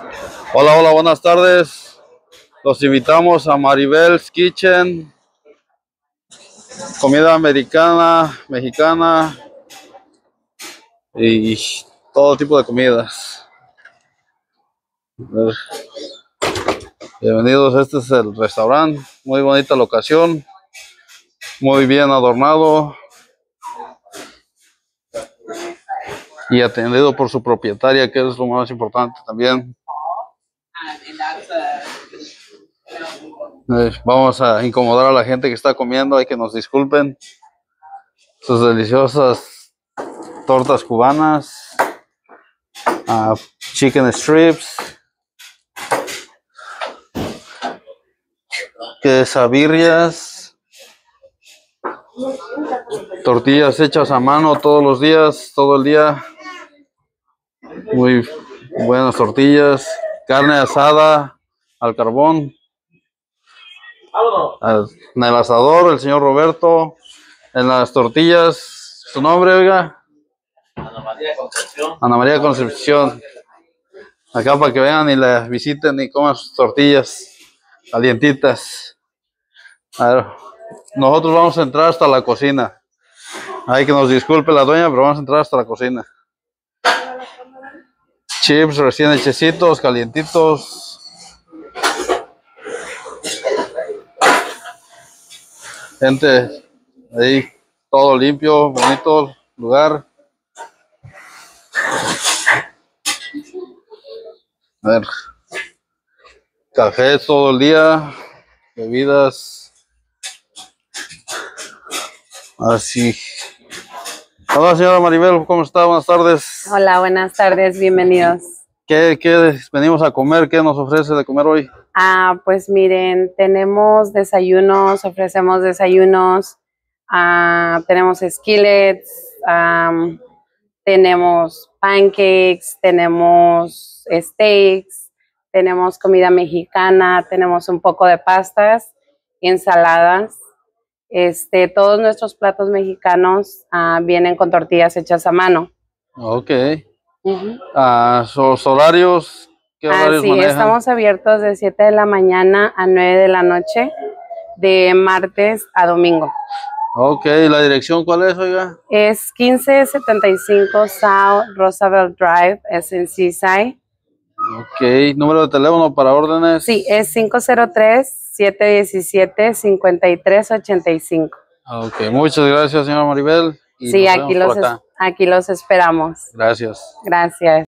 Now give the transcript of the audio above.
Hola, hola, buenas tardes. Los invitamos a Maribel's Kitchen. Comida americana, mexicana y todo tipo de comidas. Bienvenidos, este es el restaurante. Muy bonita locación, muy bien adornado y atendido por su propietaria, que es lo más importante también. Vamos a incomodar a la gente que está comiendo, hay que nos disculpen. Sus deliciosas tortas cubanas, chicken strips, quesadillas, tortillas hechas a mano todos los días, todo el día. Muy buenas tortillas, carne asada al carbón, en el asador, el señor Roberto, en las tortillas. ¿Su nombre, oiga? Ana María Concepción. Ana María Concepción. Acá para que vengan y la visiten y coman sus tortillas calientitas. A ver, nosotros vamos a entrar hasta la cocina. Hay que nos disculpe la dueña, pero vamos a entrar hasta la cocina. Chips recién hechecitos, calientitos. Gente, ahí todo limpio, bonito lugar. A ver, café todo el día, bebidas. Así. Hola, señora Maribel, ¿cómo está? Buenas tardes. Hola, buenas tardes, bienvenidos. ¿Qué venimos a comer? ¿Qué nos ofrece de comer hoy? Pues miren, tenemos desayunos, ofrecemos desayunos, tenemos skillets, tenemos pancakes, tenemos steaks, tenemos comida mexicana, tenemos un poco de pastas, ensaladas. Todos nuestros platos mexicanos vienen con tortillas hechas a mano. Ok. ¿Sus horarios? ¿Qué horarios Sí, manejan? estamos abiertos de 7 de la mañana a 9 de la noche, de martes a domingo. Ok, ¿la dirección cuál es, oiga? Es 1575 South Roosevelt Drive, es en Seaside. Ok, ¿número de teléfono para órdenes? Sí, es 503-717-5385. Ok, muchas gracias, señora Maribel. Y Sí, nos vemos por acá. aquí los esperamos. Gracias. Gracias.